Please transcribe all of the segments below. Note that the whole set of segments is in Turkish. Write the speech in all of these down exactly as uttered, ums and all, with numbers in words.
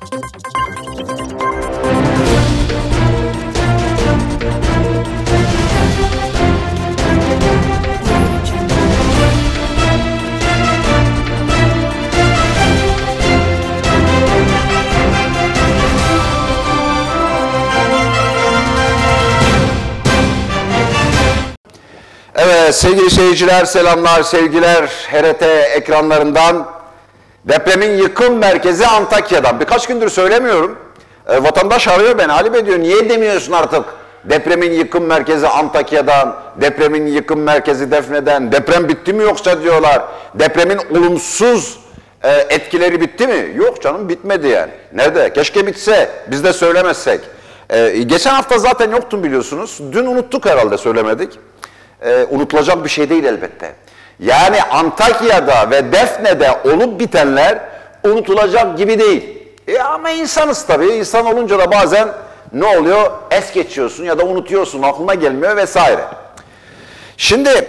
Evet sevgili seyirciler, selamlar, sevgiler H R T ekranlarından. Depremin yıkım merkezi Antakya'dan. Birkaç gündür söylemiyorum. E, vatandaş arıyor beni. Ali Bey diyor, niye demiyorsun artık? Depremin yıkım merkezi Antakya'dan, depremin yıkım merkezi Defne'den, deprem bitti mi yoksa diyorlar. Depremin olumsuz e, etkileri bitti mi? Yok canım, bitmedi yani. Nerede? Keşke bitse, biz de söylemezsek. E, geçen hafta zaten yoktum biliyorsunuz. Dün unuttuk herhalde, söylemedik. Ee, unutulacak bir şey değil elbette. Yani Antakya'da ve Defne'de olup bitenler unutulacak gibi değil. E ama insanız tabii. İnsan olunca da bazen ne oluyor? Es geçiyorsun ya da unutuyorsun, aklına gelmiyor vesaire. Şimdi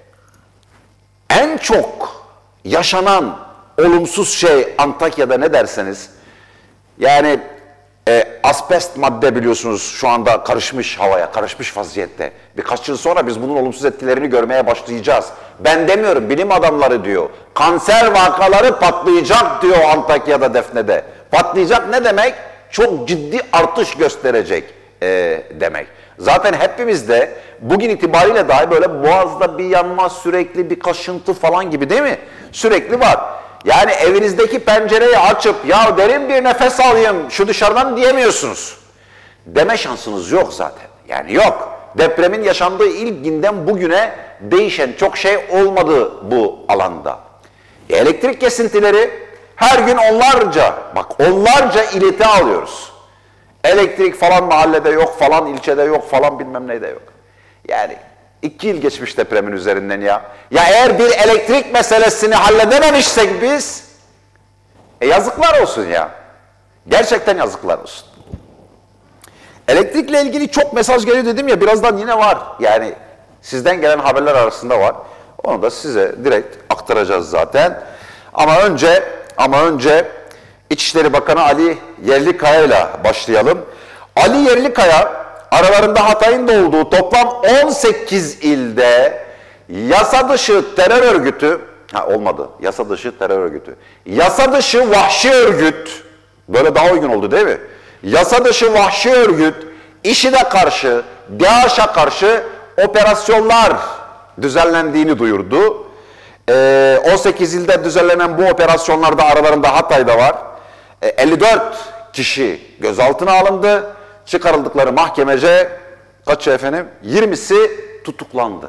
en çok yaşanan olumsuz şey Antakya'da ne derseniz, yani E, asbest madde biliyorsunuz şu anda karışmış havaya, karışmış vaziyette. Birkaç yıl sonra biz bunun olumsuz etkilerini görmeye başlayacağız. Ben demiyorum, bilim adamları diyor. Kanser vakaları patlayacak diyor Antakya'da, Defne'de. Patlayacak ne demek? Çok ciddi artış gösterecek e, demek. Zaten hepimizde bugün itibariyle dahi böyle boğazda bir yanma, sürekli bir kaşıntı falan gibi, değil mi? Sürekli var. Yani evinizdeki pencereyi açıp ya derin bir nefes alayım şu dışarıdan diyemiyorsunuz. Deme şansınız yok zaten. Yani yok. Depremin yaşandığı ilk günden bugüne değişen çok şey olmadı bu alanda. E, elektrik kesintileri her gün onlarca, bak onlarca ileti alıyoruz. Elektrik falan mahallede yok, falan ilçede yok, falan bilmem neyde yok. Yani iki yıl geçmiş depremin üzerinden ya. Ya eğer bir elektrik meselesini halledememişsek biz, e yazıklar olsun ya. Gerçekten yazıklar olsun. Elektrikle ilgili çok mesaj geliyor dedim ya, birazdan yine var. Yani sizden gelen haberler arasında var. Onu da size direkt aktaracağız zaten. Ama önce, ama önce İçişleri Bakanı Ali Yerlikaya ile başlayalım. Ali Yerlikaya, aralarında Hatay'ın da olduğu toplam on sekiz ilde yasa dışı terör örgütü, ha olmadı, yasa dışı terör örgütü, yasa dışı vahşi örgüt, böyle daha uygun oldu değil mi? Yasa dışı vahşi örgüt, IŞİD'e karşı, DAEŞ'e karşı operasyonlar düzenlendiğini duyurdu. Ee, on sekiz ilde düzenlenen bu operasyonlarda aralarında Hatay'da var. Ee, elli dört kişi gözaltına alındı. Çıkarıldıkları mahkemece kaç efendim? yirmisi tutuklandı.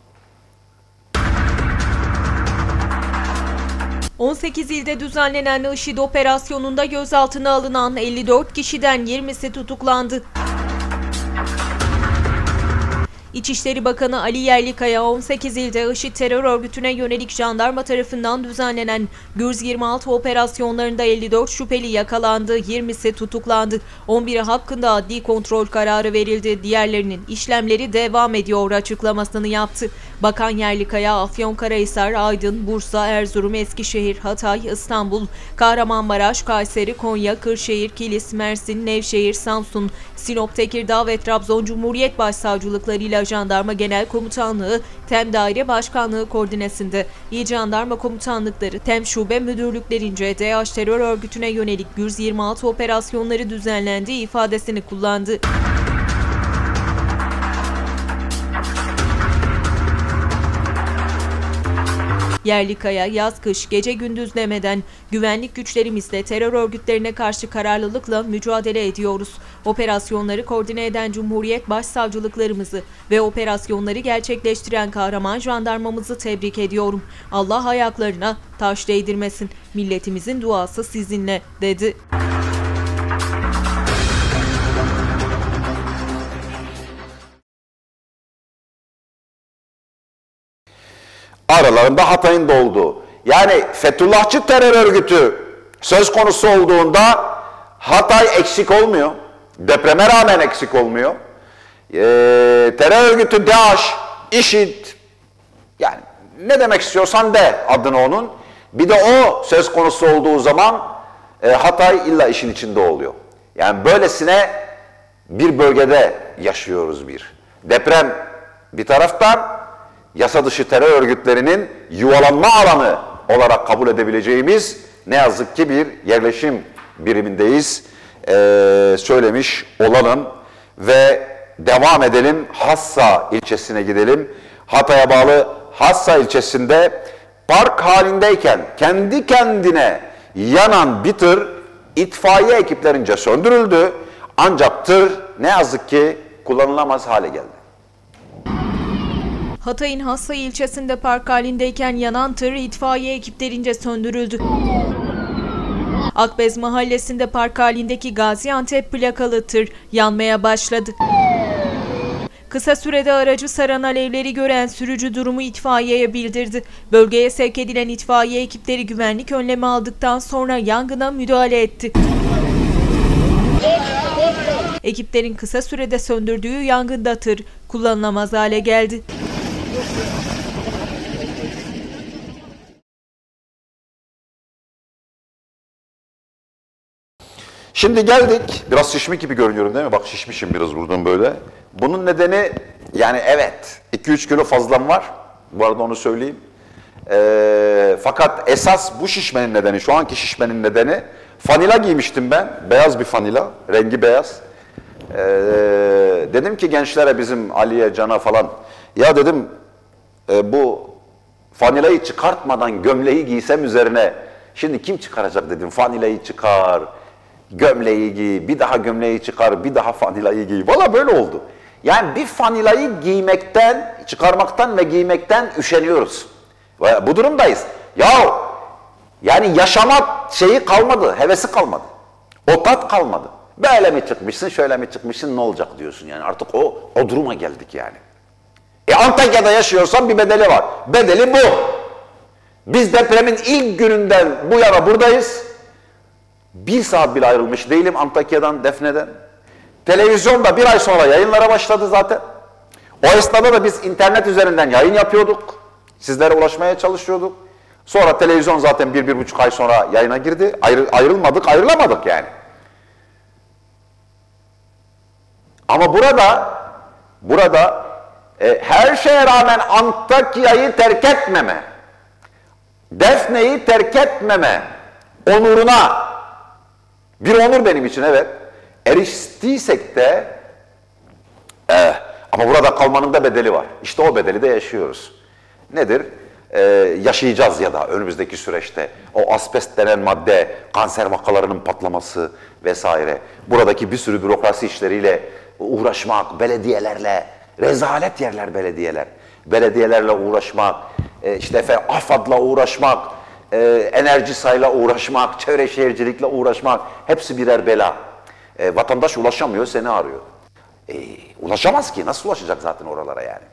on sekiz ilde düzenlenen IŞİD operasyonunda gözaltına alınan elli dört kişiden yirmisi tutuklandı. İçişleri Bakanı Ali Yerlikaya, on sekiz ilde IŞİD terör örgütüne yönelik jandarma tarafından düzenlenen Gürz yirmi altı operasyonlarında elli dört şüpheli yakalandı, yirmisi tutuklandı. on biri hakkında adli kontrol kararı verildi, diğerlerinin işlemleri devam ediyor açıklamasını yaptı. Bakan Yerlikaya, Afyonkarahisar, Aydın, Bursa, Erzurum, Eskişehir, Hatay, İstanbul, Kahramanmaraş, Kayseri, Konya, Kırşehir, Kilis, Mersin, Nevşehir, Samsun, Sinop, Tekirdağ ve Trabzon Cumhuriyet Başsavcılıkları ile Jandarma Genel Komutanlığı, TEM Daire Başkanlığı koordinesinde İl Jandarma Komutanlıkları, TEM Şube Müdürlüklerince DAEŞ terör örgütüne yönelik Gürz yirmi altı operasyonları düzenlendiği ifadesini kullandı. Yerlikaya, yaz kış gece gündüz demeden güvenlik güçlerimizle terör örgütlerine karşı kararlılıkla mücadele ediyoruz. Operasyonları koordine eden Cumhuriyet Başsavcılıklarımızı ve operasyonları gerçekleştiren kahraman jandarmamızı tebrik ediyorum. Allah ayaklarına taş değdirmesin. Milletimizin duası sizinle, dedi. Aralarında Hatay'ın da olduğu. Yani Fethullahçı terör örgütü söz konusu olduğunda Hatay eksik olmuyor. Depreme rağmen eksik olmuyor. Ee, terör örgütü DAEŞ, IŞİD, yani ne demek istiyorsan de adını onun. Bir de o söz konusu olduğu zaman e, Hatay illa işin içinde oluyor. Yani böylesine bir bölgede yaşıyoruz bir. Deprem bir taraftan yasa dışı terör örgütlerinin yuvalanma alanı olarak kabul edebileceğimiz ne yazık ki bir yerleşim birimindeyiz. Ee, söylemiş olalım ve devam edelim. Hassa ilçesine gidelim. Hatay'a bağlı Hassa ilçesinde park halindeyken kendi kendine yanan bir tır itfaiye ekiplerince söndürüldü. Ancak tır ne yazık ki kullanılamaz hale geldi. Hatay'ın Hassa ilçesinde park halindeyken yanan tır itfaiye ekiplerince söndürüldü. Akbez mahallesinde park halindeki Gaziantep plakalı tır yanmaya başladı. Kısa sürede aracı saran alevleri gören sürücü durumu itfaiyeye bildirdi. Bölgeye sevk edilen itfaiye ekipleri güvenlik önlemi aldıktan sonra yangına müdahale etti. Ekiplerin kısa sürede söndürdüğü yangında tır kullanılamaz hale geldi. Şimdi geldik, biraz şişmiş gibi görünüyorum değil mi? Bak şişmişim biraz buradan böyle. Bunun nedeni yani evet iki üç kilo fazlam var. Bu arada onu söyleyeyim. Ee, fakat esas bu şişmenin nedeni, şu anki şişmenin nedeni fanila giymiştim ben. Beyaz bir fanila, rengi beyaz. Ee, dedim ki gençlere bizim Ali'ye, Can'a falan ya dedim e, bu fanilayı çıkartmadan gömleği giysem üzerine şimdi kim çıkaracak dedim. Fanilayı çıkar, gömleği giy, bir daha gömleği çıkar, bir daha fanilayı giy. Valla böyle oldu. Yani bir fanilayı giymekten, çıkarmaktan ve giymekten üşeniyoruz. Bu durumdayız. Ya yani yaşamak şeyi kalmadı, hevesi kalmadı. O tat kalmadı. Böyle mi çıkmışsın, şöyle mi çıkmışsın, ne olacak diyorsun yani. Artık o, o duruma geldik yani. E Antakya'da yaşıyorsan bir bedeli var. Bedeli bu. Biz depremin ilk gününden bu yana buradayız. Bir saat bile ayrılmış değilim Antakya'dan, Defne'den. Televizyonda bir ay sonra yayınlara başladı zaten. O esnada da biz internet üzerinden yayın yapıyorduk. Sizlere ulaşmaya çalışıyorduk. Sonra televizyon zaten bir, bir buçuk ay sonra yayına girdi. Ayrı, ayrılmadık, ayrılamadık yani. Ama burada, burada e, her şeye rağmen Antakya'yı terk etmeme, Defne'yi terk etmeme onuruna, bir onur benim için evet, eriştiysek de e, ama burada kalmanın da bedeli var. İşte o bedeli de yaşıyoruz. Nedir? Ee, yaşayacağız ya da önümüzdeki süreçte o asbest denen madde, kanser vakalarının patlaması vesaire. Buradaki bir sürü bürokrasi işleriyle uğraşmak, belediyelerle, rezalet yerler belediyeler. Belediyelerle uğraşmak, e, işte efendim AFAD'la uğraşmak, e, enerji sayla uğraşmak, çevre şehircilikle uğraşmak hepsi birer bela. E, vatandaş ulaşamıyor, seni arıyor. E, ulaşamaz ki, nasıl ulaşacak zaten oralara yani?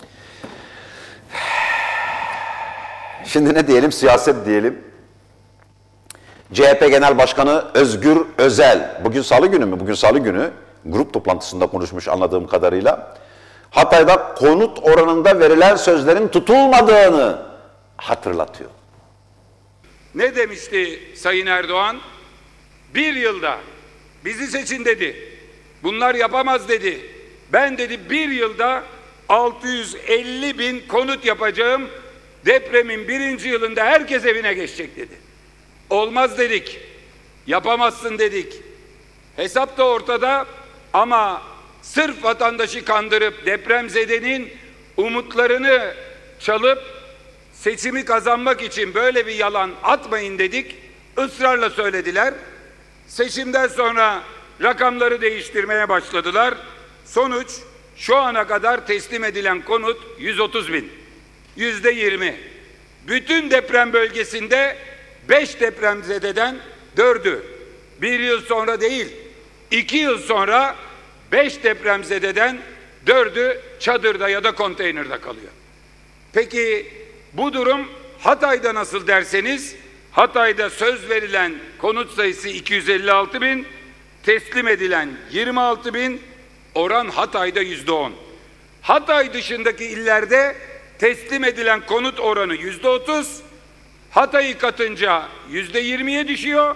Şimdi ne diyelim? Siyaset diyelim. C H P Genel Başkanı Özgür Özel, bugün salı günü mü? Bugün salı günü grup toplantısında konuşmuş anladığım kadarıyla. Hatay'da konut oranında verilen sözlerin tutulmadığını hatırlatıyor. Ne demişti Sayın Erdoğan? Bir yılda bizi seçin dedi. Bunlar yapamaz dedi. Ben dedi bir yılda altı yüz elli bin konut yapacağım. Depremin birinci yılında herkes evine geçecek dedi. Olmaz dedik. Yapamazsın dedik. Hesap da ortada ama sırf vatandaşı kandırıp depremzedenin umutlarını çalıp seçimi kazanmak için böyle bir yalan atmayın dedik. Israrla söylediler. Seçimden sonra rakamları değiştirmeye başladılar. Sonuç şu ana kadar teslim edilen konut yüz otuz bin. Yüzde yirmi. Bütün deprem bölgesinde beş depremzededen dördü. Bir yıl sonra değil, iki yıl sonra beş depremzededen dördü çadırda ya da konteynerde kalıyor. Peki bu durum Hatay'da nasıl derseniz, Hatay'da söz verilen konut sayısı iki yüz elli altı bin, teslim edilen yirmi altı bin, oran Hatay'da yüzde on. Hatay dışındaki illerde teslim edilen konut oranı yüzde otuz, Hatay'ı katınca yüzde yirmiye düşüyor,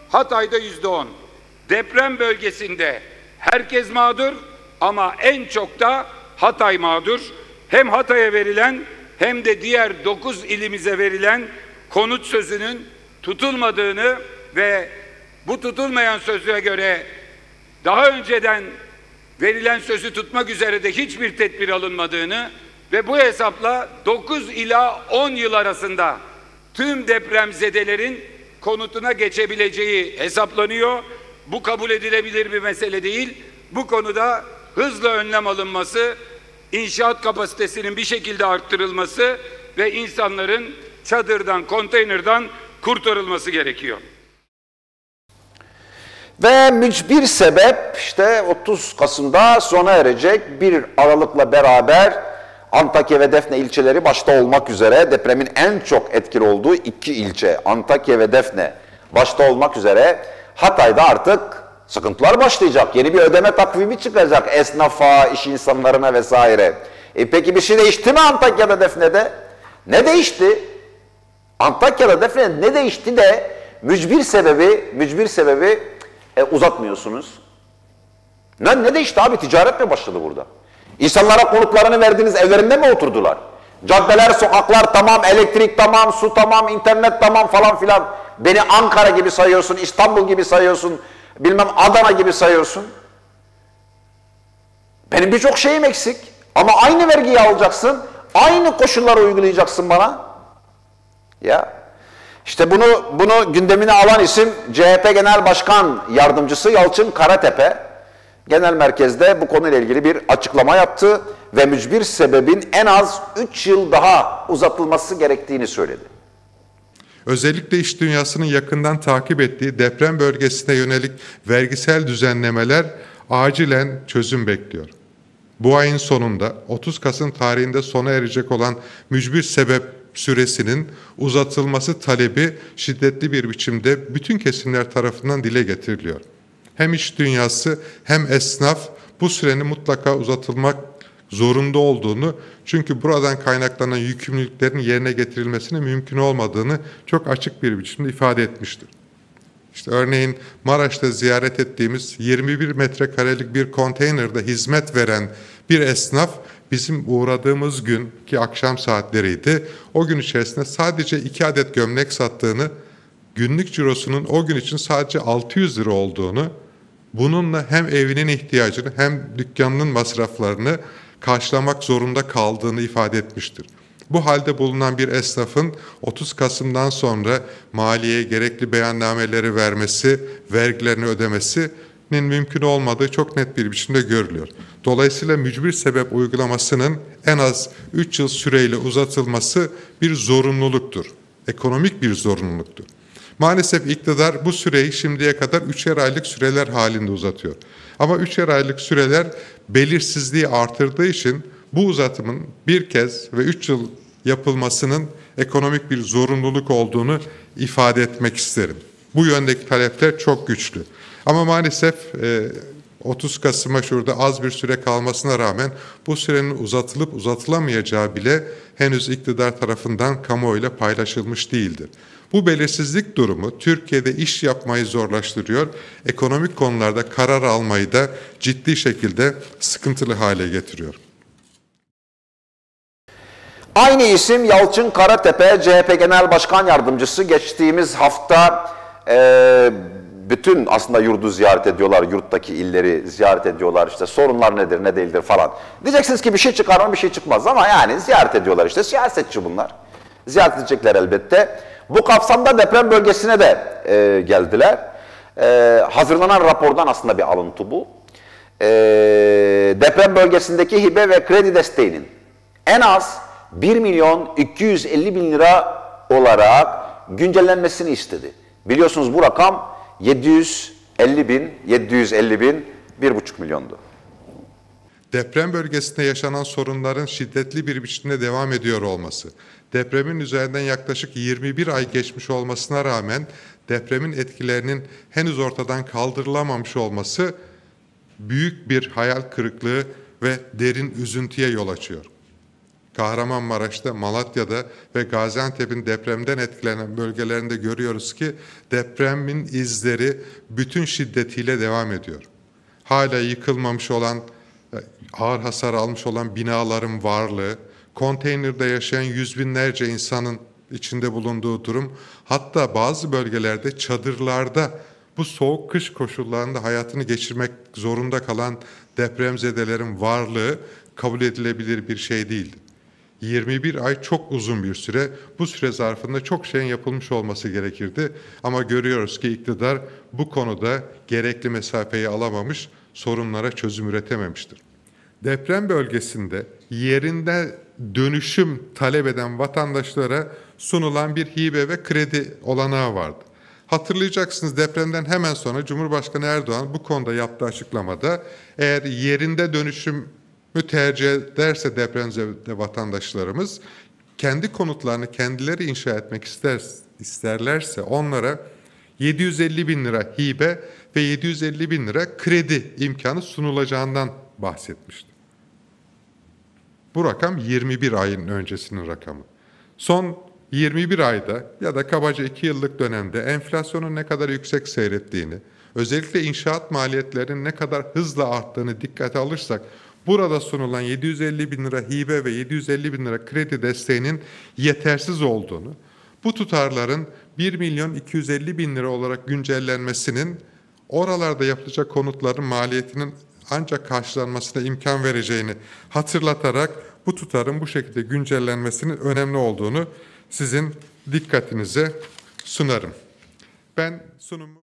Hatay'da yüzde on. Deprem bölgesinde herkes mağdur ama en çok da Hatay mağdur. Hem Hatay'a verilen hem de diğer dokuz ilimize verilen konut sözünün tutulmadığını ve bu tutulmayan sözüne göre daha önceden verilen sözü tutmak üzere de hiçbir tedbir alınmadığını ve bu hesapla dokuz ila on yıl arasında tüm depremzedelerin konutuna geçebileceği hesaplanıyor. Bu kabul edilebilir bir mesele değil. Bu konuda hızla önlem alınması, inşaat kapasitesinin bir şekilde arttırılması ve insanların çadırdan, konteynerdan kurtarılması gerekiyor. Ve mücbir sebep işte otuz Kasım'da sona erecek. bir Aralık'la beraber Antakya ve Defne ilçeleri başta olmak üzere depremin en çok etkili olduğu iki ilçe Antakya ve Defne başta olmak üzere Hatay'da artık sıkıntılar başlayacak. Yeni bir ödeme takvimi çıkacak esnafa, iş insanlarına vesaire. E peki bir şey değişti mi Antakya'da, Defne'de? Ne değişti? Antakya'da, Defne'de ne değişti de mücbir sebebi, mücbir sebebi e, uzatmıyorsunuz? Ne, ne değişti abi? Ticaret mi başladı burada? İnsanlara konutlarını verdiğiniz evlerinde mi oturdular? Caddeler, sokaklar tamam, elektrik tamam, su tamam, internet tamam falan filan. Beni Ankara gibi sayıyorsun, İstanbul gibi sayıyorsun, bilmem Adana gibi sayıyorsun. Benim birçok şeyim eksik. Ama aynı vergiyi alacaksın, aynı koşulları uygulayacaksın bana. Ya. İşte bunu bunu gündemine alan isim C H P Genel Başkan Yardımcısı Yalçın Karatepe. Genel merkezde bu konuyla ilgili bir açıklama yaptı ve mücbir sebebin en az üç yıl daha uzatılması gerektiğini söyledi. Özellikle iş dünyasının yakından takip ettiği deprem bölgesine yönelik vergisel düzenlemeler acilen çözüm bekliyor. Bu ayın sonunda otuz Kasım tarihinde sona erecek olan mücbir sebep süresinin uzatılması talebi şiddetli bir biçimde bütün kesimler tarafından dile getiriliyor. Hem iş dünyası hem esnaf bu sürenin mutlaka uzatılmak zorunda olduğunu, çünkü buradan kaynaklanan yükümlülüklerin yerine getirilmesinin mümkün olmadığını çok açık bir biçimde ifade etmiştir. İşte örneğin Maraş'ta ziyaret ettiğimiz yirmi bir metrekarelik bir konteynerde hizmet veren bir esnaf bizim uğradığımız gün ki akşam saatleriydi, o gün içerisinde sadece iki adet gömlek sattığını, günlük cirosunun o gün için sadece altı yüz lira olduğunu, bununla hem evinin ihtiyacını hem dükkanının masraflarını karşılamak zorunda kaldığını ifade etmiştir. Bu halde bulunan bir esnafın otuz Kasım'dan sonra maliyeye gerekli beyannameleri vermesi, vergilerini ödemesinin mümkün olmadığı çok net bir biçimde görülüyor. Dolayısıyla mücbir sebep uygulamasının en az üç yıl süreyle uzatılması bir zorunluluktur. Ekonomik bir zorunluluktur. Maalesef iktidar bu süreyi şimdiye kadar üçer aylık süreler halinde uzatıyor. Ama üçer aylık süreler belirsizliği artırdığı için bu uzatımın bir kez ve üç yıl yapılmasının ekonomik bir zorunluluk olduğunu ifade etmek isterim. Bu yöndeki talepler çok güçlü. Ama maalesef otuz Kasım'a şurada az bir süre kalmasına rağmen bu sürenin uzatılıp uzatılamayacağı bile henüz iktidar tarafından kamuoyuyla paylaşılmış değildir. Bu belirsizlik durumu Türkiye'de iş yapmayı zorlaştırıyor, ekonomik konularda karar almayı da ciddi şekilde sıkıntılı hale getiriyor. Aynı isim Yalçın Karatepe, C H P Genel Başkan Yardımcısı. Geçtiğimiz hafta e, bütün aslında yurdu ziyaret ediyorlar, yurttaki illeri ziyaret ediyorlar. İşte sorunlar nedir, ne değildir falan. Diyeceksiniz ki bir şey çıkar mı, bir şey çıkmaz ama yani ziyaret ediyorlar işte. Siyasetçi bunlar. Ziyaret edecekler elbette. Bu kapsamda deprem bölgesine de e, geldiler. E, hazırlanan rapordan aslında bir alıntı bu. E, deprem bölgesindeki hibe ve kredi desteğinin en az bir milyon iki yüz elli bin lira olarak güncellenmesini istedi. Biliyorsunuz bu rakam yedi yüz elli bin, yedi yüz elli bin, bir buçuk milyondu. Deprem bölgesinde yaşanan sorunların şiddetli bir biçimde devam ediyor olması, depremin üzerinden yaklaşık yirmi bir ay geçmiş olmasına rağmen depremin etkilerinin henüz ortadan kaldırılamamış olması büyük bir hayal kırıklığı ve derin üzüntüye yol açıyor. Kahramanmaraş'ta, Malatya'da ve Gaziantep'in depremden etkilenen bölgelerinde görüyoruz ki depremin izleri bütün şiddetiyle devam ediyor. Hala yıkılmamış olan, ağır hasar almış olan binaların varlığı, konteynerde yaşayan yüz binlerce insanın içinde bulunduğu durum, hatta bazı bölgelerde çadırlarda bu soğuk kış koşullarında hayatını geçirmek zorunda kalan depremzedelerin varlığı kabul edilebilir bir şey değildi. yirmi bir ay çok uzun bir süre. Bu süre zarfında çok şeyin yapılmış olması gerekirdi. Ama görüyoruz ki iktidar bu konuda gerekli mesafeyi alamamış, sorunlara çözüm üretememiştir. Deprem bölgesinde yerinde dönüşüm talep eden vatandaşlara sunulan bir hibe ve kredi olanağı vardı. Hatırlayacaksınız, depremden hemen sonra Cumhurbaşkanı Erdoğan bu konuda yaptığı açıklamada eğer yerinde dönüşüm tercih ederse depremzede vatandaşlarımız kendi konutlarını kendileri inşa etmek ister, isterlerse onlara yedi yüz elli bin lira hibe ve yedi yüz elli bin lira kredi imkanı sunulacağından bahsetmişti. Bu rakam yirmi bir ayın öncesinin rakamı. Son yirmi bir ayda ya da kabaca iki yıllık dönemde enflasyonun ne kadar yüksek seyrettiğini, özellikle inşaat maliyetlerinin ne kadar hızla arttığını dikkate alırsak, burada sunulan yedi yüz elli bin lira hibe ve yedi yüz elli bin lira kredi desteğinin yetersiz olduğunu, bu tutarların bir milyon iki yüz elli bin lira olarak güncellenmesinin oralarda yapılacak konutların maliyetinin ancak karşılanmasına imkan vereceğini hatırlatarak bu tutarın bu şekilde güncellenmesinin önemli olduğunu sizin dikkatinize sunarım. Ben sunumu...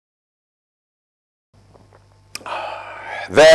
Ve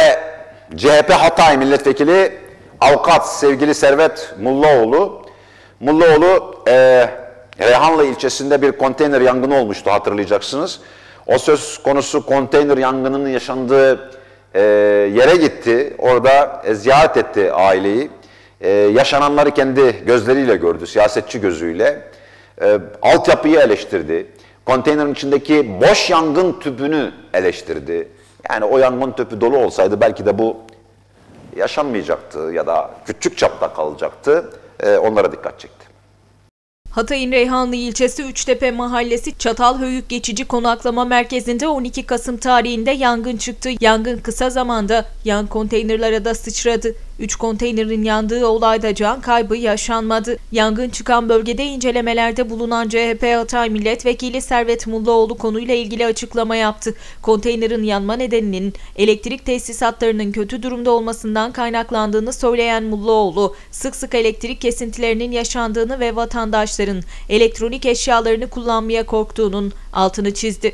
C H P Hatay Milletvekili Avukat sevgili Servet Mullaoğlu, Mullaoğlu e, Reyhanlı ilçesinde bir konteyner yangını olmuştu, hatırlayacaksınız. O söz konusu konteyner yangınının yaşandığı e, yere gitti, orada e, ziyaret etti aileyi. E, yaşananları kendi gözleriyle gördü, siyasetçi gözüyle. E, altyapıyı eleştirdi, konteynerin içindeki boş yangın tüpünü eleştirdi. Yani o yangın tüpü dolu olsaydı belki de bu yaşanmayacaktı ya da küçük çapta kalacaktı. E, onlara dikkat çekti. Hatay'ın Reyhanlı ilçesi Üçtepe Mahallesi Çatalhöyük Geçici Konaklama Merkezi'nde on iki Kasım tarihinde yangın çıktı. Yangın kısa zamanda yan konteynerlara da sıçradı. Üç konteynerin yandığı olayda can kaybı yaşanmadı. Yangın çıkan bölgede incelemelerde bulunan C H P Hatay Milletvekili Servet Mullaoğlu konuyla ilgili açıklama yaptı. Konteynerin yanma nedeninin elektrik tesisatlarının kötü durumda olmasından kaynaklandığını söyleyen Mullaoğlu, sık sık elektrik kesintilerinin yaşandığını ve vatandaşların elektronik eşyalarını kullanmaya korktuğunun altını çizdi.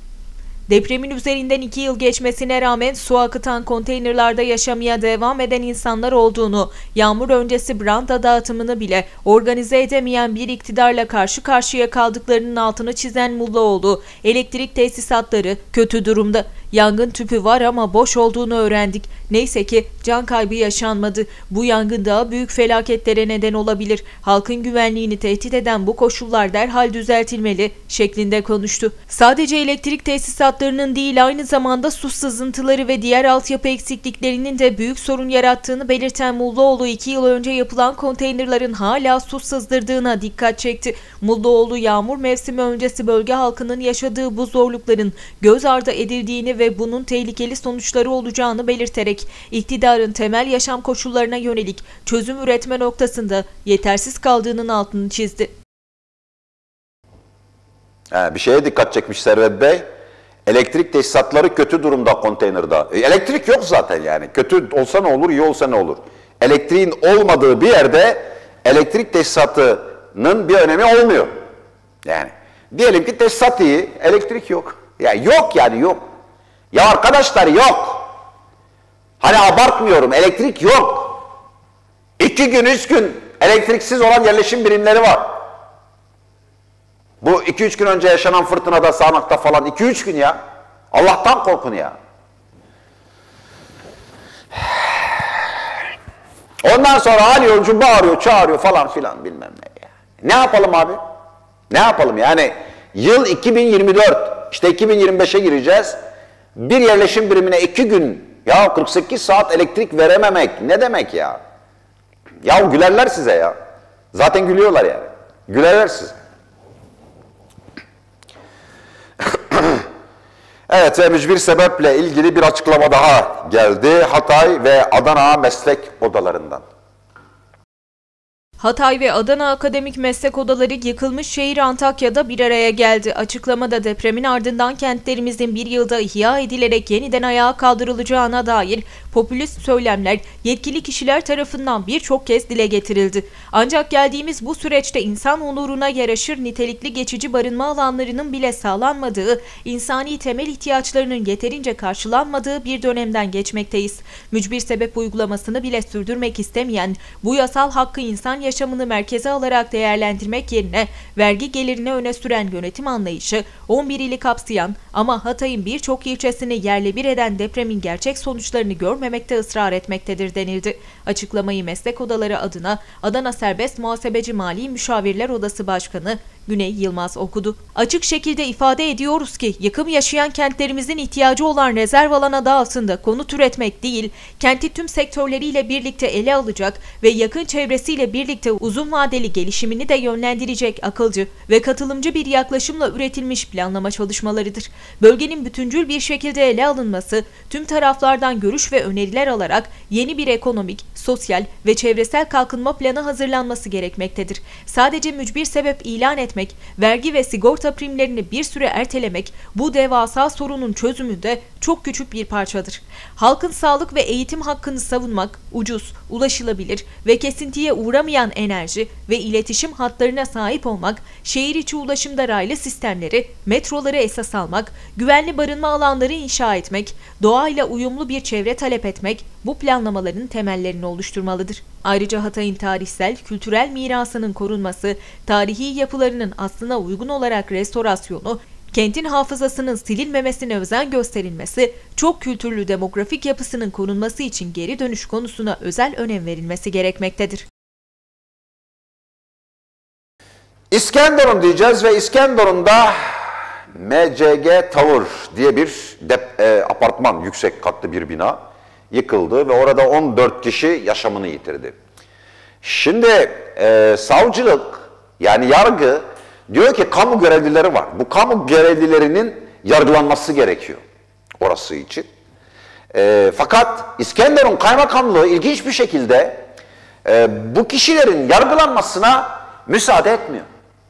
Depremin üzerinden iki yıl geçmesine rağmen su akıtan konteynerlarda yaşamaya devam eden insanlar olduğunu, yağmur öncesi branda dağıtımını bile organize edemeyen bir iktidarla karşı karşıya kaldıklarının altını çizen Mullaoğlu, elektrik tesisatları kötü durumda. Yangın tüpü var ama boş olduğunu öğrendik. Neyse ki can kaybı yaşanmadı. Bu yangın daha büyük felaketlere neden olabilir. Halkın güvenliğini tehdit eden bu koşullar derhal düzeltilmeli şeklinde konuştu. Sadece elektrik tesisatlarının değil, aynı zamanda su sızıntıları ve diğer altyapı eksikliklerinin de büyük sorun yarattığını belirten Mullaoğlu, iki yıl önce yapılan konteynerların hala su sızdırdığına dikkat çekti. Mullaoğlu, yağmur mevsimi öncesi bölge halkının yaşadığı bu zorlukların göz ardı edildiğini ve bunun tehlikeli sonuçları olacağını belirterek iktidarın temel yaşam koşullarına yönelik çözüm üretme noktasında yetersiz kaldığının altını çizdi. Ee, bir şeye dikkat çekmiş Servet Bey. Elektrik tesisatları kötü durumda konteynerde. E, elektrik yok zaten yani. Kötü olsa ne olur, iyi olsa ne olur? Elektriğin olmadığı bir yerde elektrik tesisatının bir önemi olmuyor. Yani diyelim ki tesisat iyi, elektrik yok. Ya yok yani yok. Ya arkadaşlar yok. Hani abartmıyorum, elektrik yok. İki gün, üç gün elektriksiz olan yerleşim birimleri var. Bu iki üç gün önce yaşanan fırtınada, sağanakta falan iki üç gün ya. Allah'tan korkun ya. Ondan sonra Ali yolcu bağırıyor, çağırıyor falan filan bilmem ne ya. Ne yapalım abi? Ne yapalım yani? Yıl iki bin yirmi dört, işte iki bin yirmi beşe gireceğiz. Bir yerleşim birimine iki gün, ya kırk sekiz saat elektrik verememek ne demek ya? Ya gülerler size ya. Zaten gülüyorlar yani. Gülerler size. Evet ve mücbir sebeple ilgili bir açıklama daha geldi. Hatay ve Adana meslek odalarından. Hatay ve Adana Akademik Meslek Odaları yıkılmış şehir Antakya'da bir araya geldi. Açıklamada depremin ardından kentlerimizin bir yılda ihya edilerek yeniden ayağa kaldırılacağına dair popülist söylemler yetkili kişiler tarafından birçok kez dile getirildi. Ancak geldiğimiz bu süreçte insan onuruna yaraşır nitelikli geçici barınma alanlarının bile sağlanmadığı, insani temel ihtiyaçlarının yeterince karşılanmadığı bir dönemden geçmekteyiz. Mücbir sebep uygulamasını bile sürdürmek istemeyen, bu yasal hakkı insan yaşamını merkeze alarak değerlendirmek yerine vergi gelirini öne süren yönetim anlayışı, on bir ili kapsayan ama Hatay'ın birçok ilçesini yerle bir eden depremin gerçek sonuçlarını görmemekte ısrar etmektedir denildi. Açıklamayı meslek odaları adına Adana Serbest Muhasebeci Mali Müşavirler Odası Başkanı Güney Yılmaz okudu. Açık şekilde ifade ediyoruz ki yıkım yaşayan kentlerimizin ihtiyacı olan rezerv alan adı altında konut üretmek değil, kenti tüm sektörleriyle birlikte ele alacak ve yakın çevresiyle birlikte uzun vadeli gelişimini de yönlendirecek akılcı ve katılımcı bir yaklaşımla üretilmiş planlama çalışmalarıdır. Bölgenin bütüncül bir şekilde ele alınması, tüm taraflardan görüş ve öneriler alarak yeni bir ekonomik, sosyal ve çevresel kalkınma planı hazırlanması gerekmektedir. Sadece mücbir sebep ilan etmek, vergi ve sigorta primlerini bir süre ertelemek bu devasa sorunun çözümünde çok küçük bir parçadır. Halkın sağlık ve eğitim hakkını savunmak, ucuz, ulaşılabilir ve kesintiye uğramayan enerji ve iletişim hatlarına sahip olmak, şehir içi ulaşımda raylı sistemleri, metroları esas almak, güvenli barınma alanları inşa etmek, doğayla uyumlu bir çevre talep etmek bu planlamaların temellerini oluşturmalıdır. Ayrıca Hatay'ın tarihsel, kültürel mirasının korunması, tarihi yapılarının aslına uygun olarak restorasyonu, kentin hafızasının silinmemesine özen gösterilmesi, çok kültürlü demografik yapısının korunması için geri dönüş konusuna özel önem verilmesi gerekmektedir. İskenderun diyeceğiz ve İskenderun'da M C G Tower diye bir dep, e, apartman, yüksek katlı bir bina yıkıldı ve orada on dört kişi yaşamını yitirdi. Şimdi e, savcılık yani yargı diyor ki kamu görevlileri var. Bu kamu görevlilerinin yargılanması gerekiyor orası için. E, fakat İskenderun Kaymakamlığı ilginç bir şekilde e, bu kişilerin yargılanmasına müsaade etmiyor.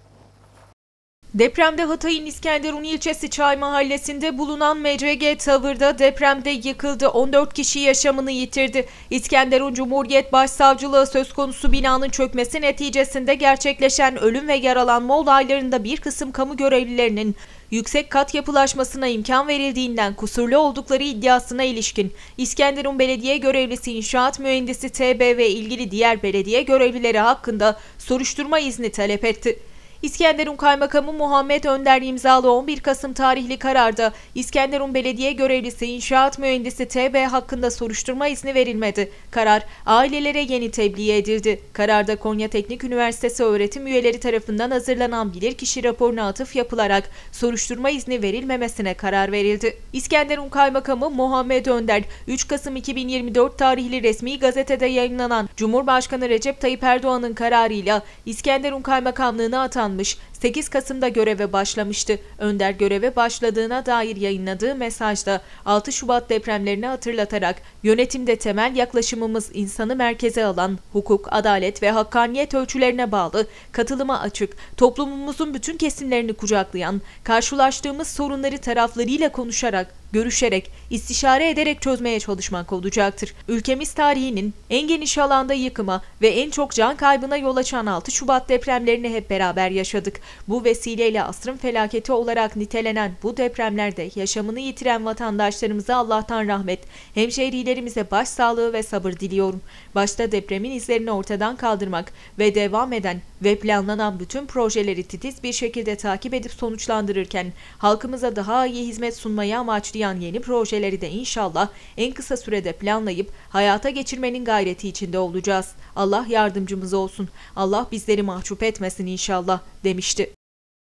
Depremde Hatay'ın İskenderun ilçesi Çay Mahallesi'nde bulunan M C G Tower'da depremde yıkıldı. on dört kişi yaşamını yitirdi. İskenderun Cumhuriyet Başsavcılığı söz konusu binanın çökmesi neticesinde gerçekleşen ölüm ve yaralanma olaylarında bir kısım kamu görevlilerinin yüksek kat yapılaşmasına imkan verildiğinden kusurlu oldukları iddiasına ilişkin İskenderun Belediye Görevlisi İnşaat Mühendisi T B ve ilgili diğer belediye görevlileri hakkında soruşturma izni talep etti. İskenderun Kaymakamı Muhammed Önder imzalı on bir Kasım tarihli kararda İskenderun Belediye Görevlisi İnşaat Mühendisi T B hakkında soruşturma izni verilmedi. Karar ailelere yeni tebliğ edildi. Kararda Konya Teknik Üniversitesi öğretim üyeleri tarafından hazırlanan bilirkişi raporuna atıf yapılarak soruşturma izni verilmemesine karar verildi. İskenderun Kaymakamı Muhammed Önder, üç Kasım iki bin yirmi dört tarihli resmi gazetede yayınlanan Cumhurbaşkanı Recep Tayyip Erdoğan'ın kararıyla İskenderun Kaymakamlığı'na atan sekiz Kasım'da göreve başlamıştı. Önder göreve başladığına dair yayınladığı mesajda altı Şubat depremlerini hatırlatarak yönetimde temel yaklaşımımız insanı merkeze alan, hukuk, adalet ve hakkaniyet ölçülerine bağlı, katılıma açık, toplumumuzun bütün kesimlerini kucaklayan, karşılaştığımız sorunları taraflarıyla konuşarak, görüşerek, istişare ederek çözmeye çalışmak olacaktır. Ülkemiz tarihinin en geniş alanda yıkıma ve en çok can kaybına yol açan altı Şubat depremlerini hep beraber yaşadık. Bu vesileyle asrın felaketi olarak nitelenen bu depremlerde yaşamını yitiren vatandaşlarımıza Allah'tan rahmet, hemşehrilerimize başsağlığı ve sabır diliyorum. Başta depremin izlerini ortadan kaldırmak ve devam eden ve planlanan bütün projeleri titiz bir şekilde takip edip sonuçlandırırken halkımıza daha iyi hizmet sunmayı amaçlayan yeni projeleri de inşallah en kısa sürede planlayıp hayata geçirmenin gayreti içinde olacağız. Allah yardımcımız olsun. Allah bizleri mahcup etmesin inşallah demişti.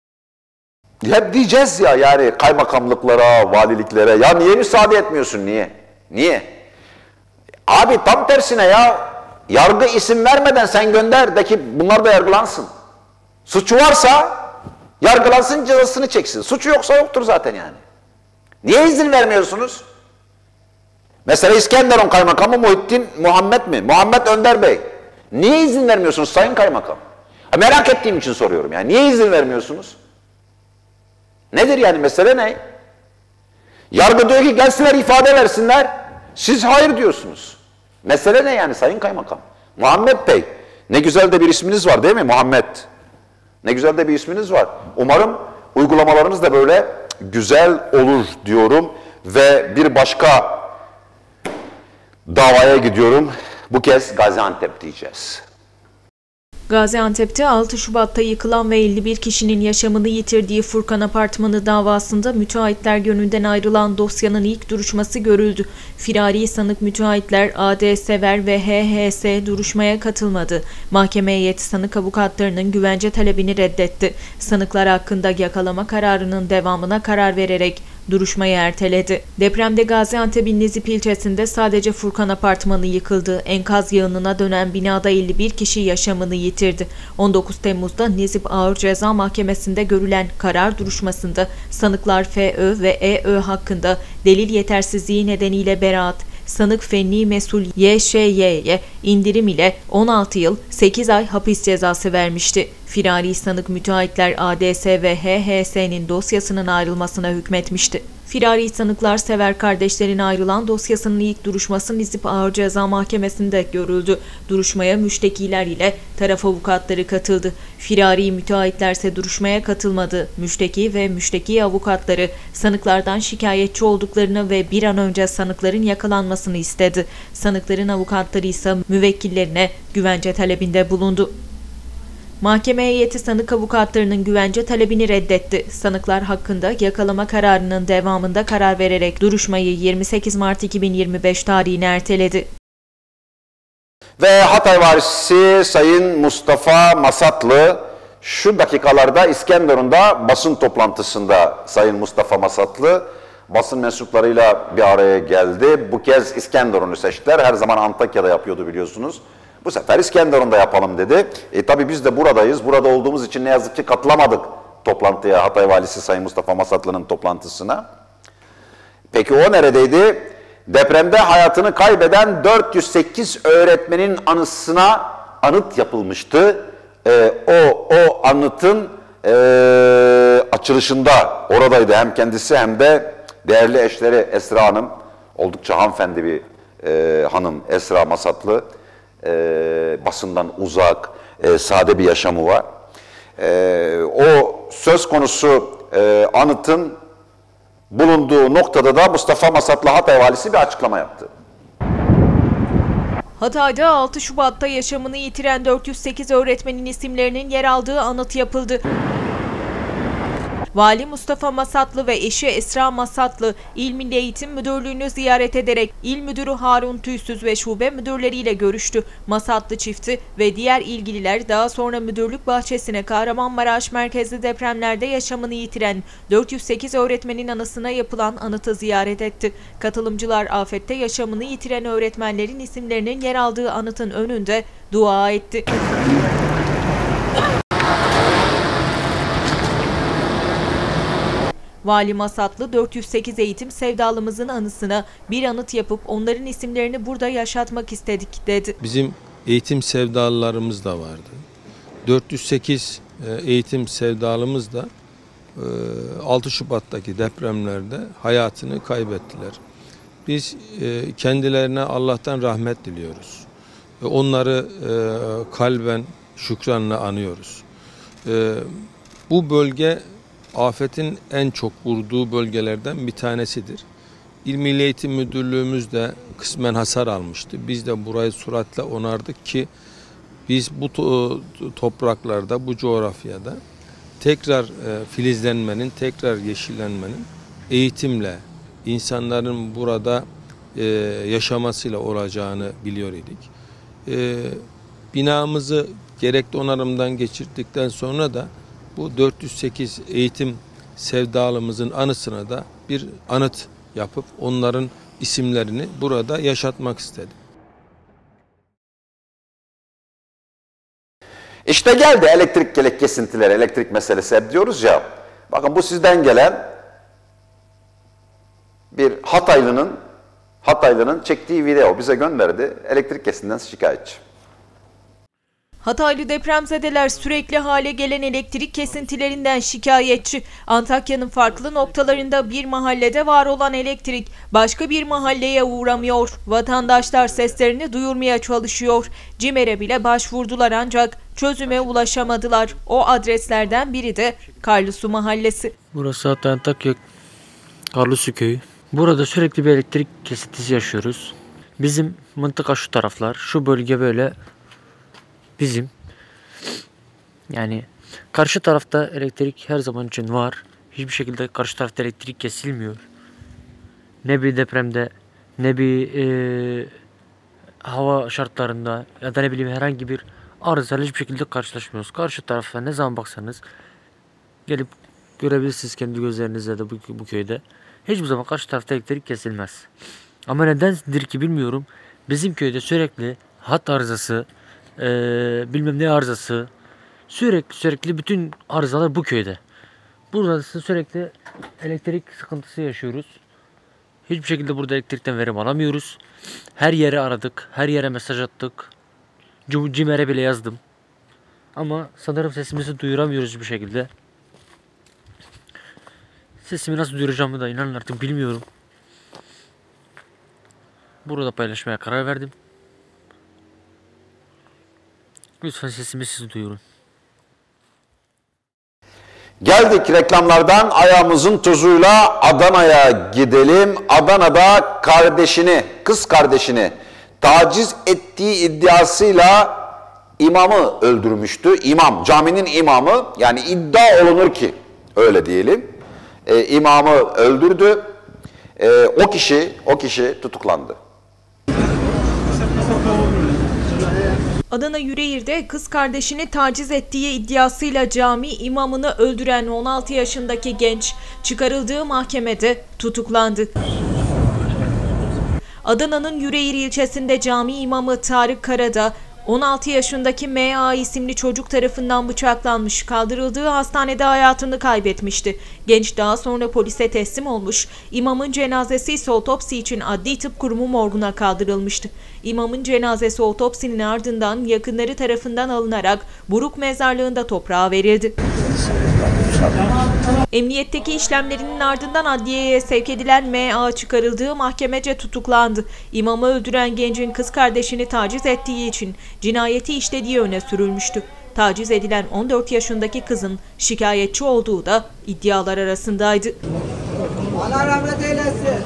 Hep diyeceğiz ya yani kaymakamlıklara, valiliklere ya niye müsaade etmiyorsun niye? Niye? Abi tam tersine ya Yargı isim vermeden sen gönder de ki bunlar da yargılansın. Suçu varsa yargılansın, cezasını çeksin. Suçu yoksa yoktur zaten yani. Niye izin vermiyorsunuz? Mesela İskenderun Kaymakamı Muhittin Muhammed mi? Muhammed Önder Bey. Niye izin vermiyorsunuz Sayın Kaymakam? Ha, merak ettiğim için soruyorum yani. Niye izin vermiyorsunuz? Nedir yani, mesele ne? Yargı diyor ki gelsinler ifade versinler. Siz hayır diyorsunuz. Mesele ne yani Sayın Kaymakam? Muhammed Bey. Ne güzel de bir isminiz var değil mi Muhammed? Ne güzel de bir isminiz var. Umarım uygulamalarınız da böyle güzel olur diyorum. Ve bir başka davaya gidiyorum. Bu kez Gaziantep diyeceğiz. Gaziantep'te altı Şubat'ta yıkılan ve elli bir kişinin yaşamını yitirdiği Furkan Apartmanı davasında müteahhitler gönlünden ayrılan dosyanın ilk duruşması görüldü. Firari sanık müteahhitler A D Sever ve H H S duruşmaya katılmadı. Mahkeme heyeti sanık avukatlarının güvence talebini reddetti. Sanıklar hakkında yakalama kararının devamına karar vererek duruşmayı erteledi. Depremde Gaziantep'in Nizip ilçesinde sadece Furkan Apartmanı yıkıldı. Enkaz yığınına dönen binada elli bir kişi yaşamını yitirdi. on dokuz Temmuz'da Nizip Ağır Ceza Mahkemesi'nde görülen karar duruşmasında sanıklar F Ö ve E Ö hakkında delil yetersizliği nedeniyle beraat, sanık Fenni Mesul Y Ş Y'ye indirim ile on altı yıl sekiz ay hapis cezası vermişti. Firari sanık müteahhitler A D S ve H H S'nin dosyasının ayrılmasına hükmetmişti. Firari sanıklar Sever kardeşlerin ayrılan dosyasının ilk duruşması Nizip Ağır Ceza Mahkemesi'nde görüldü. Duruşmaya müştekiler ile taraf avukatları katıldı. Firari müteahhitlerse duruşmaya katılmadı. Müşteki ve müşteki avukatları sanıklardan şikayetçi olduklarını ve bir an önce sanıkların yakalanmasını istedi. Sanıkların avukatları ise müvekkillerine güvence talebinde bulundu. Mahkeme heyeti sanık avukatlarının güvence talebini reddetti. Sanıklar hakkında yakalama kararının devamında karar vererek duruşmayı yirmi sekiz Mart iki bin yirmi beş tarihine erteledi. Ve Hatay Valisi Sayın Mustafa Masatlı şu dakikalarda İskenderun'da basın toplantısında. Sayın Mustafa Masatlı basın mensuplarıyla bir araya geldi. Bu kez İskenderun'u seçtiler. Her zaman Antakya'da yapıyordu biliyorsunuz. Bu sefer İskenderun'da yapalım dedi. E tabi biz de buradayız. Burada olduğumuz için ne yazık ki katılamadık toplantıya, Hatay Valisi Sayın Mustafa Masatlı'nın toplantısına. Peki o neredeydi? Depremde hayatını kaybeden dört yüz sekiz öğretmenin anısına anıt yapılmıştı. E, o, o anıtın e, açılışında oradaydı hem kendisi hem de değerli eşleri Esra Hanım. Oldukça hanımefendi bir e, hanım Esra Masatlı. E, basından uzak, e, sade bir yaşamı var. E, o söz konusu e, anıtın bulunduğu noktada da Mustafa Masatlı Hatay Valisi bir açıklama yaptı. Hatay'da altı Şubat'ta yaşamını yitiren dört yüz sekiz öğretmenin isimlerinin yer aldığı anıt yapıldı. Vali Mustafa Masatlı ve eşi Esra Masatlı, İl Milli Eğitim Müdürlüğü'nü ziyaret ederek İl Müdürü Harun Tüysüz ve şube müdürleriyle görüştü. Masatlı çifti ve diğer ilgililer daha sonra müdürlük bahçesine Kahramanmaraş merkezli depremlerde yaşamını yitiren dört yüz sekiz öğretmenin anısına yapılan anıtı ziyaret etti. Katılımcılar afette yaşamını yitiren öğretmenlerin isimlerinin yer aldığı anıtın önünde dua etti. Vali Masatlı dört yüz sekiz eğitim sevdalımızın anısına bir anıt yapıp onların isimlerini burada yaşatmak istedik dedi. Bizim eğitim sevdalılarımız da vardı. dört yüz sekiz eğitim sevdalımız da altı Şubat'taki depremlerde hayatını kaybettiler. Biz kendilerine Allah'tan rahmet diliyoruz. Onları kalben şükranla anıyoruz. Bu bölge afetin en çok vurduğu bölgelerden bir tanesidir. İl Milli Eğitim Müdürlüğümüz de kısmen hasar almıştı. Biz de burayı süratle onardık ki biz bu to topraklarda, bu coğrafyada tekrar e, filizlenmenin, tekrar yeşillenmenin eğitimle, insanların burada e, yaşamasıyla olacağını biliyor idik. E, binamızı gerekli onarımdan geçirdikten sonra da bu dört yüz sekiz eğitim sevdalımızın anısına da bir anıt yapıp onların isimlerini burada yaşatmak istedim. İşte geldi elektrik kesintileri, elektrik meselesi hep diyoruz ya. Bakın bu sizden gelen bir Hataylı'nın Hataylı'nın çektiği video bize gönderdi. Elektrik kesintisinden şikayetçi. Hataylı depremzedeler sürekli hale gelen elektrik kesintilerinden şikayetçi. Antakya'nın farklı noktalarında bir mahallede var olan elektrik başka bir mahalleye uğramıyor. Vatandaşlar seslerini duyurmaya çalışıyor. CİMER'e bile başvurdular ancak çözüme ulaşamadılar. O adreslerden biri de Karlısu Mahallesi. Burası Hatay Antakya Karlısu Köyü. Burada sürekli bir elektrik kesintisi yaşıyoruz. Bizim mıntıka şu taraflar, şu bölge böyle bizim. Yani karşı tarafta elektrik her zaman için var. Hiçbir şekilde karşı tarafta elektrik kesilmiyor. Ne bir depremde, ne bir e, hava şartlarında ya da ne bileyim herhangi bir arızayla hiçbir şekilde karşılaşmıyoruz. Karşı tarafta ne zaman baksanız gelip görebilirsiniz kendi gözlerinizle de bu, bu köyde. Hiçbir zaman karşı tarafta elektrik kesilmez. Ama nedendir ki bilmiyorum. Bizim köyde sürekli hat arızası, ee, bilmem ne arızası, sürekli sürekli bütün arızalar bu köyde. Burada sürekli elektrik sıkıntısı yaşıyoruz. Hiçbir şekilde burada elektrikten verim alamıyoruz. Her yere aradık, her yere mesaj attık. CİMER'e bile yazdım. Ama sanırım sesimizi duyuramıyoruz bir şekilde. Sesimi nasıl duyuracağımı da inanın artık bilmiyorum. Burada paylaşmaya karar verdim. Lütfen sesimi siz duyurun. Geldik reklamlardan, ayağımızın tozuyla Adana'ya gidelim. Adana'da kardeşini, kız kardeşini taciz ettiği iddiasıyla imamı öldürmüştü. İmam, caminin imamı, yani iddia olunur ki öyle diyelim. E, imamı öldürdü. E, o kişi, o kişi tutuklandı. Adana Yüreğir'de kız kardeşini taciz ettiği iddiasıyla cami imamını öldüren on altı yaşındaki genç çıkarıldığı mahkemede tutuklandı. Adana'nın Yüreğir ilçesinde cami imamı Tarık Karada, on altı yaşındaki M A isimli çocuk tarafından bıçaklanmış, kaldırıldığı hastanede hayatını kaybetmişti. Genç daha sonra polise teslim olmuş, imamın cenazesi ise otopsi için Adli Tıp Kurumu morguna kaldırılmıştı. İmamın cenazesi otopsinin ardından yakınları tarafından alınarak Buruk Mezarlığı'nda toprağa verildi. Emniyetteki işlemlerinin ardından adliyeye sevk edilen M A çıkarıldığı mahkemece tutuklandı. İmamı öldüren gencin kız kardeşini taciz ettiği için cinayeti işlediği öne sürülmüştü. Taciz edilen on dört yaşındaki kızın şikayetçi olduğu da iddialar arasındaydı. Allah rahmet eylesin.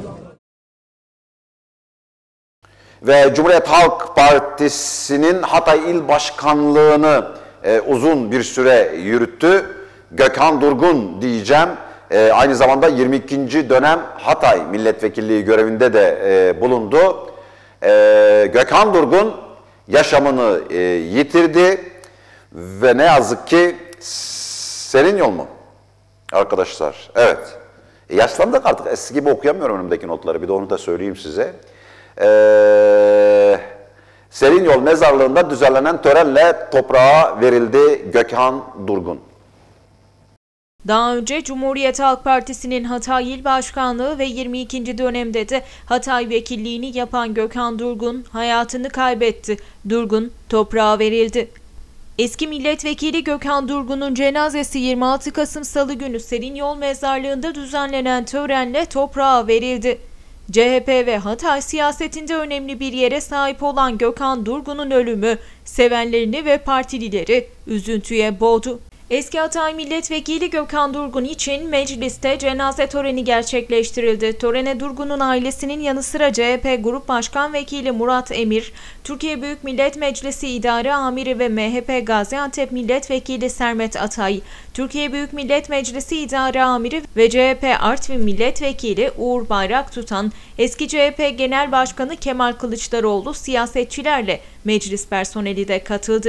Ve Cumhuriyet Halk Partisi'nin Hatay İl Başkanlığı'nı e, uzun bir süre yürüttü. Gökhan Durgun diyeceğim. E, aynı zamanda yirmi ikinci dönem Hatay milletvekilliği görevinde de e, bulundu. E, Gökhan Durgun yaşamını e, yitirdi ve ne yazık ki serin yol mu arkadaşlar? Evet. E, yaşlandık artık. Eski gibi okuyamıyorum önümdeki notları. Bir de onu da söyleyeyim size. Ee, Serin Yol mezarlığında düzenlenen törenle toprağa verildi Gökhan Durgun. Daha önce Cumhuriyet Halk Partisi'nin Hatay İl Başkanlığı ve yirmi ikinci dönemde de Hatay vekilliğini yapan Gökhan Durgun hayatını kaybetti. Durgun toprağa verildi. Eski milletvekili Gökhan Durgun'un cenazesi yirmi altı Kasım Salı günü Serin Yol mezarlığında düzenlenen törenle toprağa verildi. C H P ve Hatay siyasetinde önemli bir yere sahip olan Gökhan Durgun'un ölümü sevenlerini ve partilileri üzüntüye boğdu. Eski Hatay Milletvekili Gökhan Durgun için mecliste cenaze töreni gerçekleştirildi. Törene Durgun'un ailesinin yanı sıra C H P Grup Başkan Vekili Murat Emir, Türkiye Büyük Millet Meclisi İdare Amiri ve M H P Gaziantep Milletvekili Sermet Atay, Türkiye Büyük Millet Meclisi İdare Amiri ve C H P Artvin Milletvekili Uğur Bayraktutan, eski C H P Genel Başkanı Kemal Kılıçdaroğlu siyasetçilerle meclis personeli de katıldı.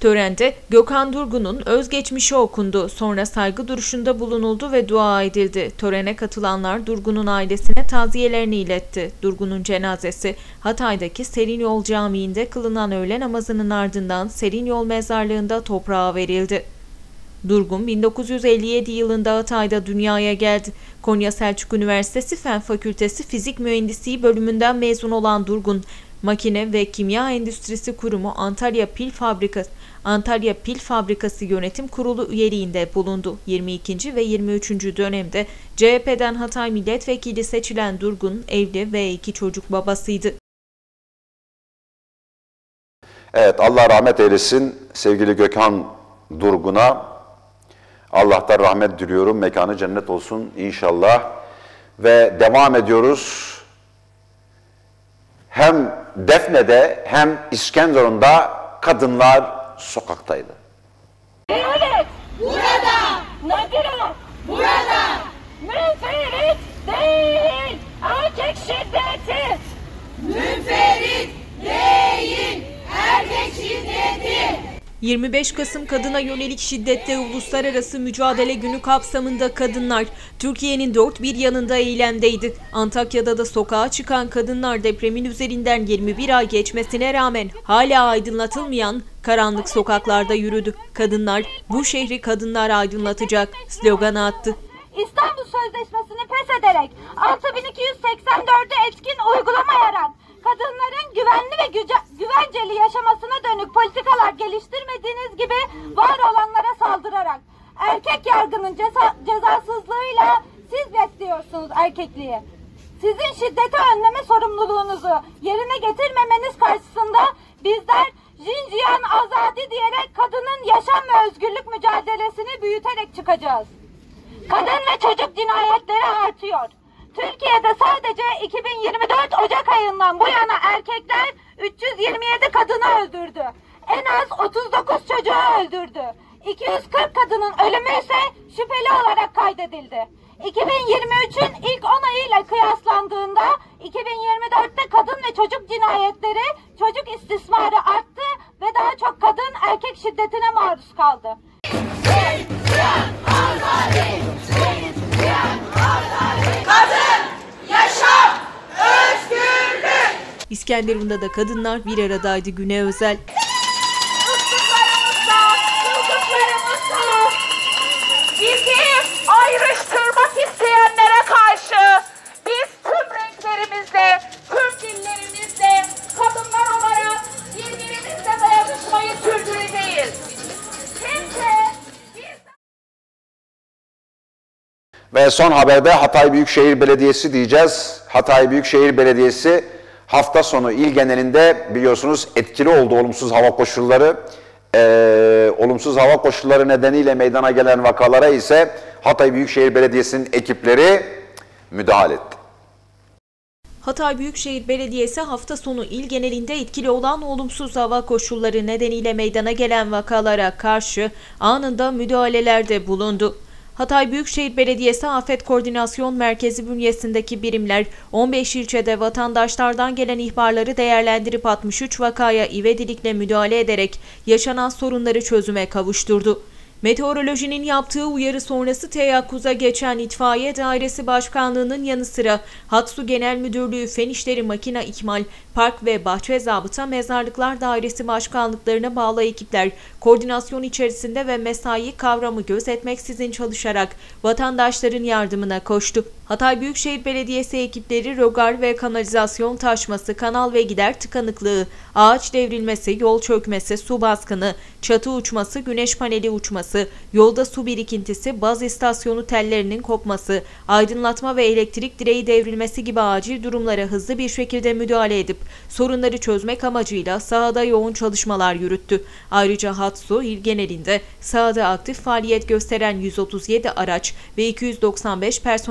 Törende Gökhan Durgun'un özgeçmişi okundu. Sonra saygı duruşunda bulunuldu ve dua edildi. Törene katılanlar Durgun'un ailesine taziyelerini iletti. Durgun'un cenazesi Hatay'daki Serinyol Camii'nde kılınan öğle namazının ardından Serinyol mezarlığında toprağa verildi. Durgun bin dokuz yüz elli yedi yılında Hatay'da dünyaya geldi. Konya Selçuk Üniversitesi Fen Fakültesi Fizik Mühendisliği bölümünden mezun olan Durgun, Makine ve Kimya Endüstrisi Kurumu Antalya Pil Fabrikası Antalya Pil Fabrikası Yönetim Kurulu üyeliğinde bulundu. yirmi ikinci ve yirmi üçüncü dönemde C H P'den Hatay Milletvekili seçilen Durgun, evli ve iki çocuk babasıydı. Evet, Allah rahmet eylesin sevgili Gökhan Durgun'a. Allah'tan rahmet diliyorum. Mekanı cennet olsun inşallah. Ve devam ediyoruz. Hem Defne'de hem İskenderun'da kadınlar sokaktaydı. Evet, burada. Nadire, burada. Münferit değil, erkek şiddeti. Münferit değil, erkek şiddeti. yirmi beş Kasım Kadına Yönelik Şiddette Uluslararası Mücadele Günü kapsamında kadınlar Türkiye'nin dört bir yanında eylemdeydi. Antakya'da da sokağa çıkan kadınlar depremin üzerinden yirmi bir ay geçmesine rağmen hala aydınlatılmayan karanlık sokaklarda yürüdü. Kadınlar bu şehri kadınlar aydınlatacak sloganı attı. İstanbul Sözleşmesi'ni pes ederek altı bin iki yüz seksen dördü etkin uygulamayarak kadınların güvenli ve güvenceli yaşamasına dönük politikalar geliştirmediğiniz gibi var olanlara saldırarak erkek yargının ceza, cezasızlığıyla siz besliyorsunuz erkekliği. Sizin şiddeti önleme sorumluluğunuzu yerine getirmemeniz karşısında bizler Jinjiyan Azadi diyerek kadının yaşam ve özgürlük mücadelesini büyüterek çıkacağız. Kadın ve çocuk cinayetleri artıyor. Türkiye'de sadece iki bin yirmi dört Ocak ayından bu yana erkekler üç yüz yirmi yedi kadını öldürdü. En az otuz dokuz çocuğu öldürdü. iki yüz kırk kadının ölümü ise şüpheli olarak kaydedildi. iki bin yirmi üçün ilk on ayıyla kıyaslandığında iki bin yirmi dörtte kadın ve çocuk cinayetleri, çocuk istismarı arttı ve daha çok kadın erkek şiddetine maruz kaldı. Kadın, yaşam, özgürlük. İskenderun'da da kadınlar bir aradaydı güne özel. Islıklarımızda, çılgınlarımızda bizi ayrıştırmak isteyenlere karşı biz tüm renklerimizle, tüm dillerimizle kadınlar olarak birbirimizle dayanışmayı sürdüreceğiz. Kimse Ve son haberde Hatay Büyükşehir Belediyesi diyeceğiz. Hatay Büyükşehir Belediyesi hafta sonu il genelinde biliyorsunuz etkili oldu olumsuz hava koşulları. Ee, olumsuz hava koşulları nedeniyle meydana gelen vakalara ise Hatay Büyükşehir Belediyesi'nin ekipleri müdahale etti. Hatay Büyükşehir Belediyesi hafta sonu il genelinde etkili olan olumsuz hava koşulları nedeniyle meydana gelen vakalara karşı anında müdahalelerde bulundu. Hatay Büyükşehir Belediyesi Afet Koordinasyon Merkezi bünyesindeki birimler on beş ilçede vatandaşlardan gelen ihbarları değerlendirip altmış üç vakaya ivedilikle müdahale ederek yaşanan sorunları çözüme kavuşturdu. Meteorolojinin yaptığı uyarı sonrası teyakkuza geçen İtfaiye Dairesi Başkanlığı'nın yanı sıra Hatsu Genel Müdürlüğü Fen İşleri Makina İkmal, Park ve Bahçe Zabıta Mezarlıklar Dairesi Başkanlıklarına bağlı ekipler koordinasyon içerisinde ve mesai kavramı gözetmeksizin çalışarak vatandaşların yardımına koştu. Hatay Büyükşehir Belediyesi ekipleri rögar ve kanalizasyon taşması, kanal ve gider tıkanıklığı, ağaç devrilmesi, yol çökmesi, su baskını, çatı uçması, güneş paneli uçması, yolda su birikintisi, baz istasyonu tellerinin kopması, aydınlatma ve elektrik direği devrilmesi gibi acil durumlara hızlı bir şekilde müdahale edip sorunları çözmek amacıyla sahada yoğun çalışmalar yürüttü. Ayrıca Hatsu il genelinde sahada aktif faaliyet gösteren yüz otuz yedi araç ve iki yüz doksan beş personelle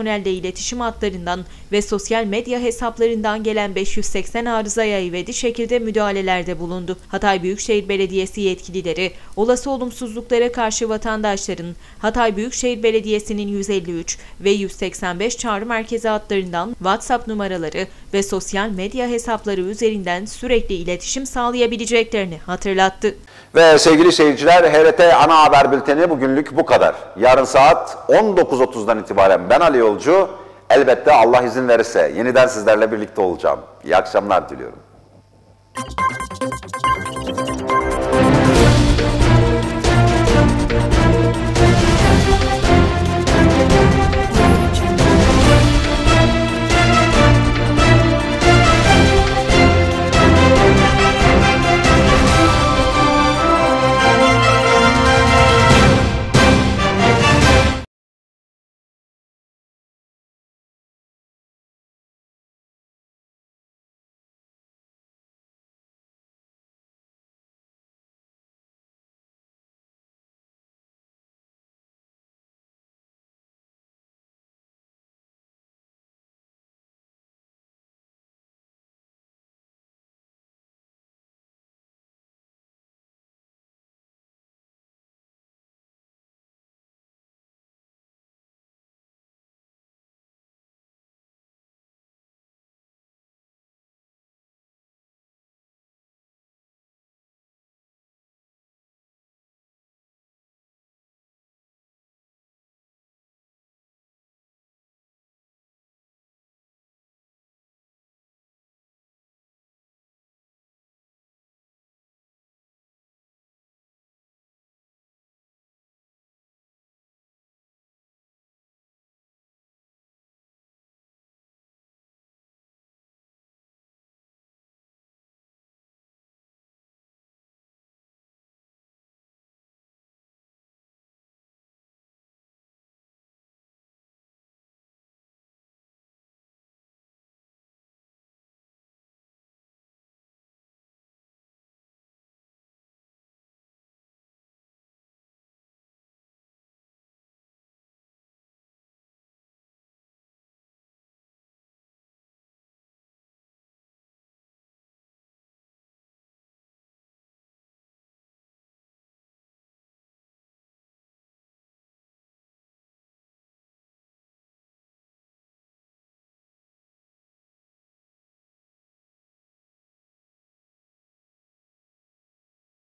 iletişim hatlarından ve sosyal medya hesaplarından gelen beş yüz seksen arızaya ivedi şekilde müdahalelerde bulundu. Hatay Büyükşehir Belediyesi yetkilileri olası olumsuzluklara karşı vatandaşların Hatay Büyükşehir Belediyesi'nin yüz elli üç ve yüz seksen beş çağrı merkezi hatlarından WhatsApp numaraları ve sosyal medya hesapları üzerinden sürekli iletişim sağlayabileceklerini hatırlattı. Ve sevgili seyirciler, H R T Ana Haber Bülteni bugünlük bu kadar. Yarın saat on dokuz otuzdan itibaren ben Ali Yolcu, elbette Allah izin verirse yeniden sizlerle birlikte olacağım. İyi akşamlar diliyorum.